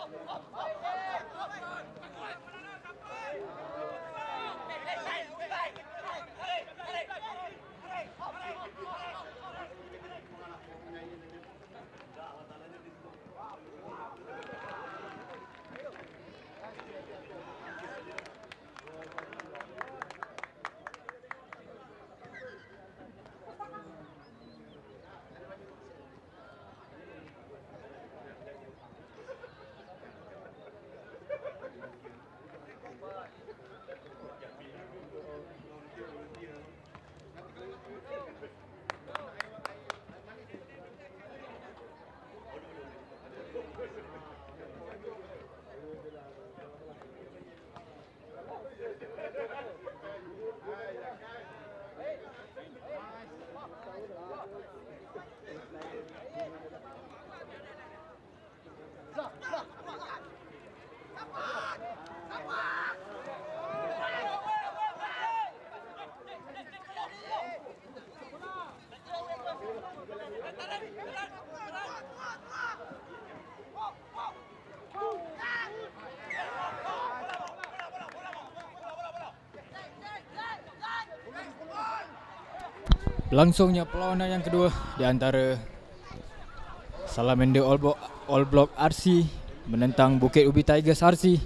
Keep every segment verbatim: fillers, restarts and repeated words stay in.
Berlangsungnya perlawanan yang kedua di antara Salamander All Block, All Block R C menentang Bukit Ubi Tigers R C.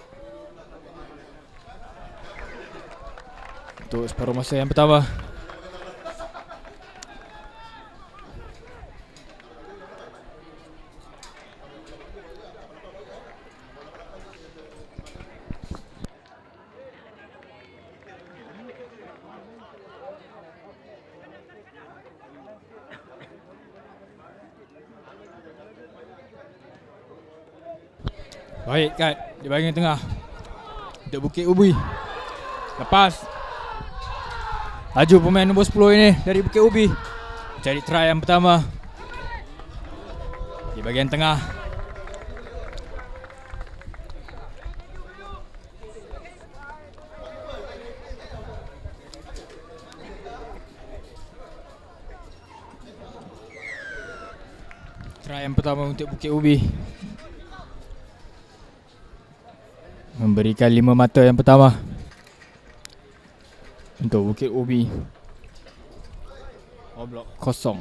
Untuk separuh masa yang pertama, baik kat di bahagian tengah untuk Bukit Ubi. Lepas laju pemain nombor sepuluh ini dari Bukit Ubi mencari try yang pertama di bahagian tengah. Try yang pertama untuk Bukit Ubi memberikan lima mata yang pertama untuk Bukit Ubi. All Block kosong.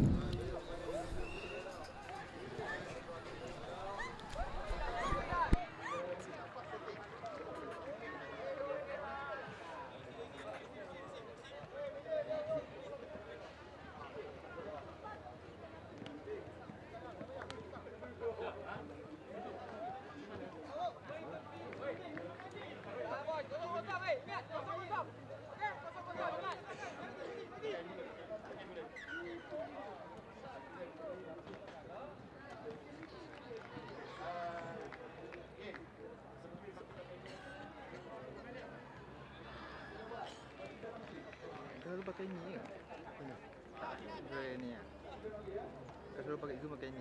Selalu pakai ni ke? Tak, Dre ni lah. Kau selalu pakai zoom pakai ni.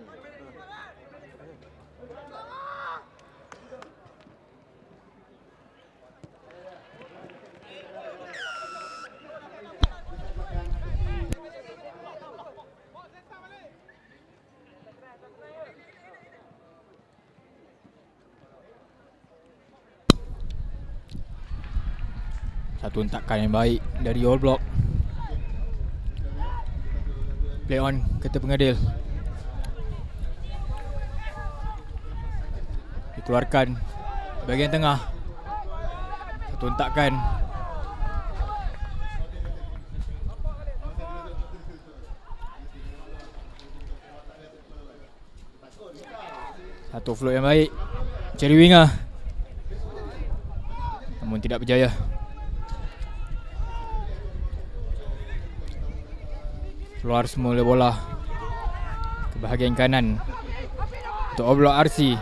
Satu hentakan yang baik dari All Block. Play on kata pengadil. Dikeluarkan bahagian tengah. Satu hentakan. Satu float yang baik. Cari winger, namun tidak berjaya. Keluar semula bola ke bahagian kanan untuk All Block R C.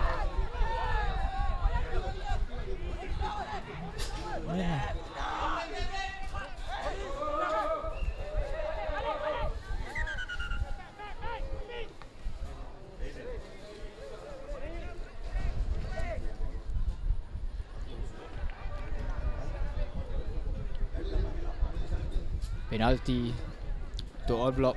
Penalti untuk All Block.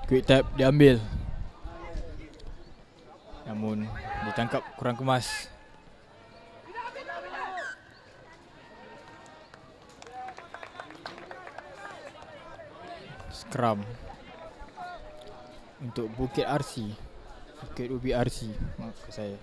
Quick tap diambil, namun ditangkap kurang kemas. Scrum untuk Bukit R C, Bukit Ubi R C, maafkan saya.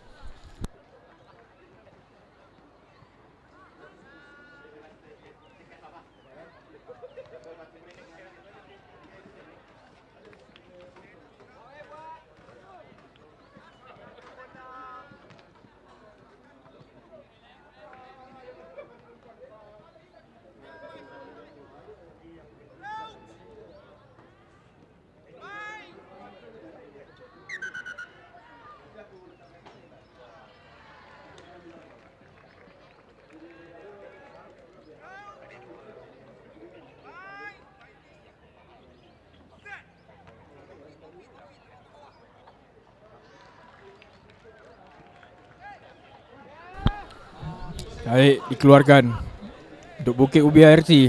Baik, dikeluarkan untuk Bukit Ubi R C.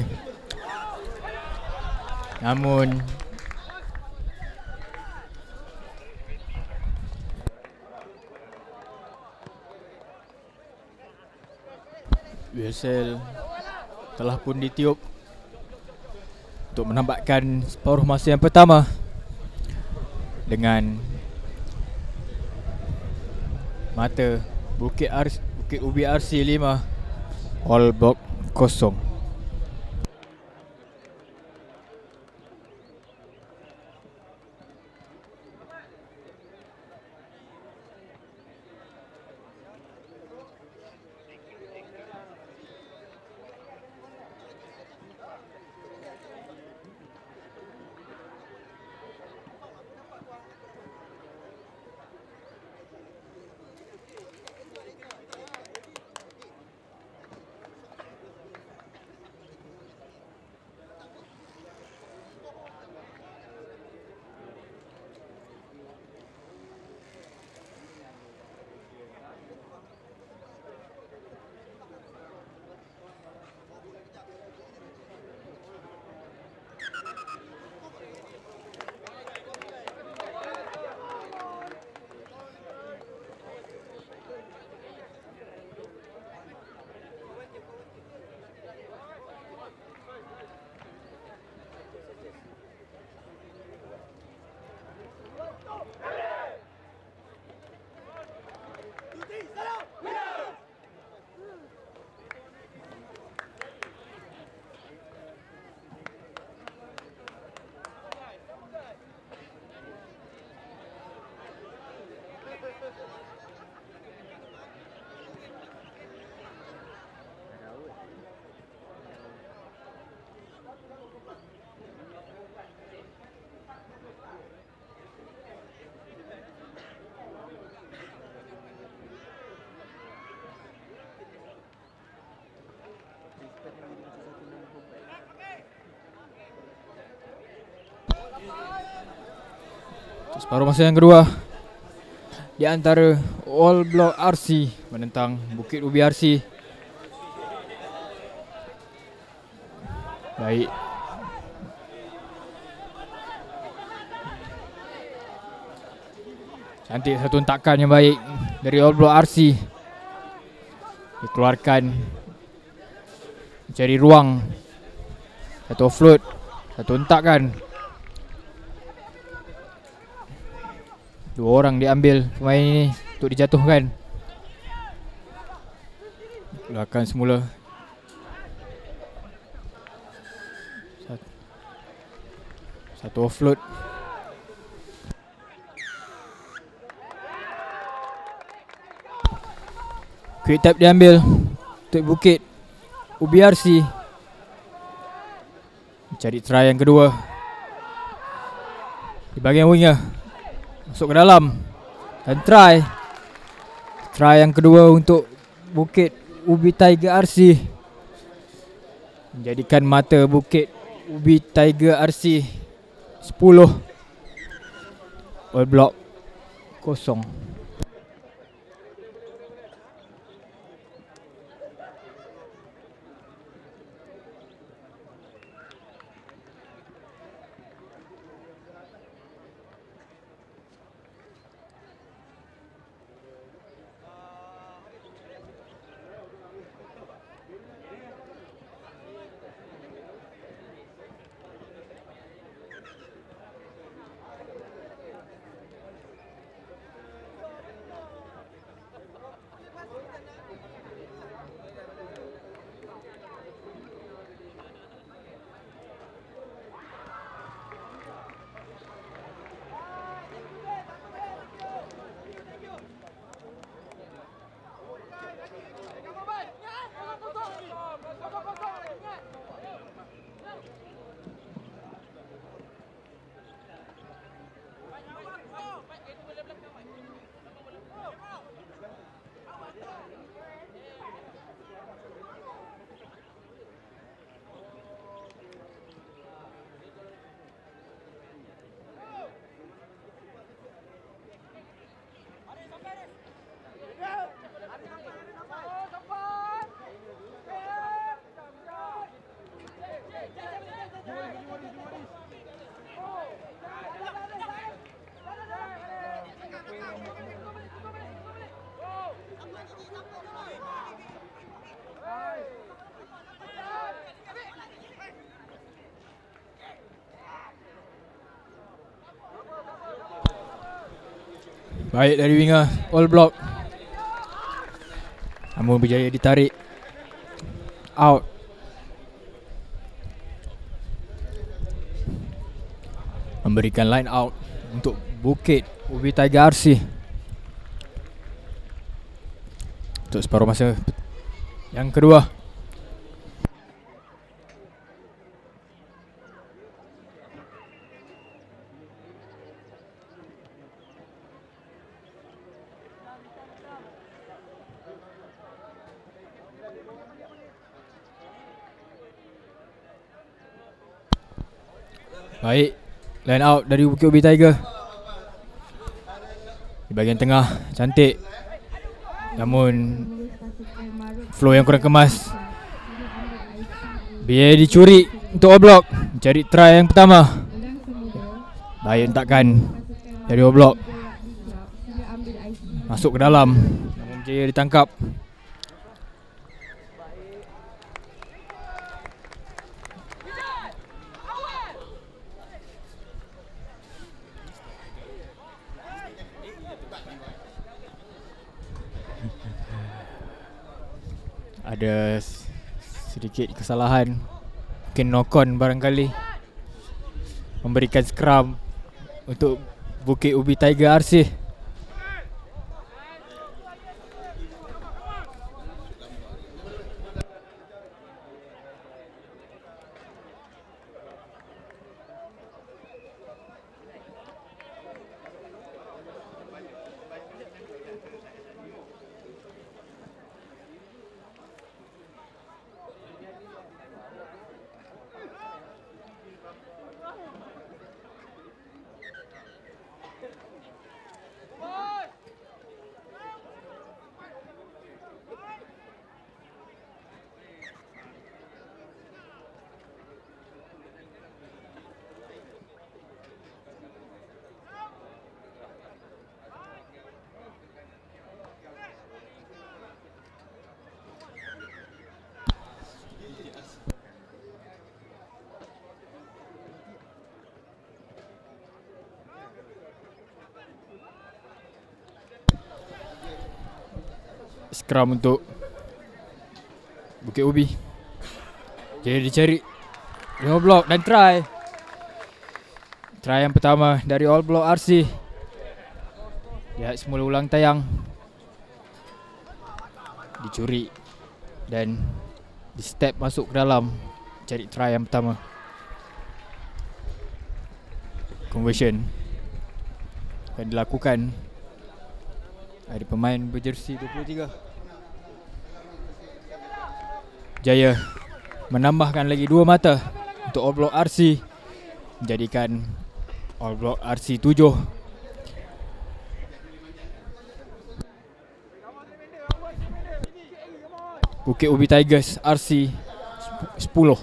Namun whistle telah pun ditiup untuk menambahkan separuh masa yang pertama dengan mata Bukit R C, Bukit Ubi R C lima, All Block kosong. Separuh masa yang kedua di antara All Block R C menentang Bukit Ubi R C. Baik. Cantik satu hentakan yang baik dari All Block R C. Dikeluarkan mencari ruang. Satu offload, satu hentakan. Dua orang diambil pemain ini untuk dijatuhkan. Keluarkan semula. Satu offload. Quick tap diambil untuk Bukit Ubi R C. Mencari try yang kedua di bahagian winger. Masuk ke dalam dan try. Try yang kedua untuk Bukit Ubi Tiger R C. Menjadikan mata Bukit Ubi Tiger R C sepuluh, All Block kosong. Baik dari winger All Block, namun berjaya ditarik out. Memberikan line out untuk Bukit Ubi Tiger R C untuk separuh masa yang kedua. Baik, line out dari Bukit Ubi Tiger. Di bahagian tengah cantik, namun flow yang kurang kemas. Biar dicuri untuk All Block, mencari try yang pertama. Baik hentakkan dari All Block, masuk ke dalam, namun berjaya ditangkap. Ada sedikit kesalahan, mungkin knock-on barangkali. Memberikan scrum untuk Bukit Ubi Tiger R C. Scrum untuk Bukit Ubi. Jadi dicari All Block dan try. Try yang pertama dari All Block R C. Lihat semula ulang tayang. Dicuri dan di step masuk ke dalam, cari try yang pertama. Conversion akan dilakukan dari pemain berjersey dua puluh tiga. Jaya menambahkan lagi dua mata untuk All Block R C, menjadikan All Block R C tujuh. Bukit Ubi Tigers R C sepuluh.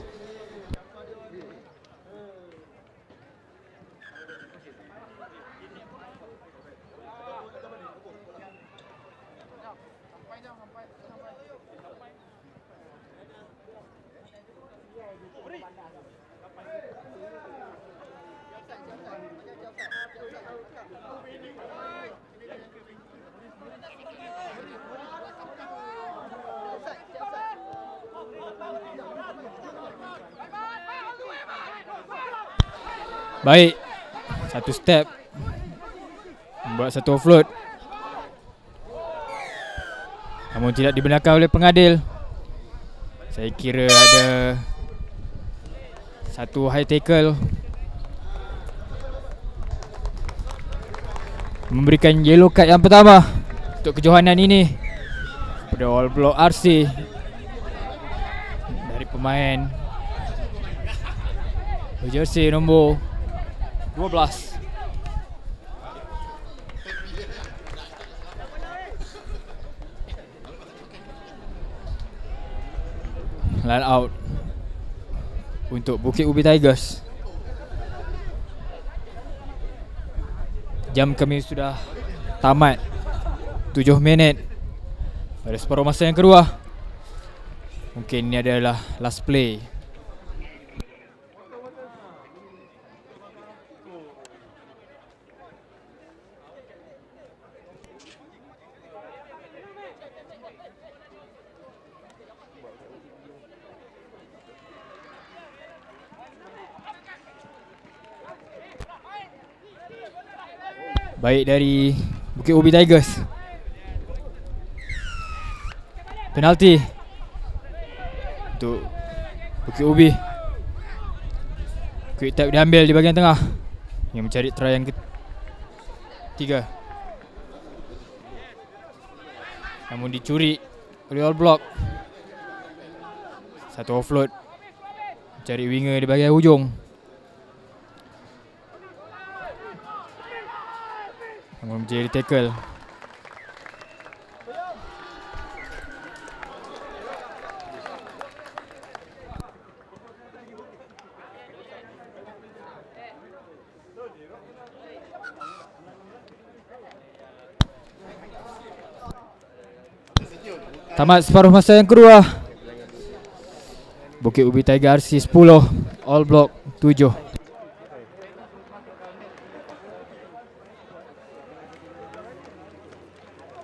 Baik, satu step membuat satu offload, namun tidak dibenarkan oleh pengadil. Saya kira ada satu high tackle, memberikan yellow card yang pertama untuk kejohanan ini pada All Block R C dari pemain berjersey nombor dua belas. Line out untuk Bukit Ubi Tigers. Jam kami sudah tamat, tujuh minit pada separuh masa yang kedua. Mungkin ini adalah last play. Baik dari Bukit Ubi Tigers. Penalti untuk Bukit Ubi. Quick tap diambil di bahagian tengah yang mencari try yang ketiga, namun dicuri oleh All Block. Satu offload, cari winger di bahagian hujung, namun menjadi tackle. Tamat separuh masa yang kedua. Bukit Ubi Tiger R C sepuluh, All Block tujuh.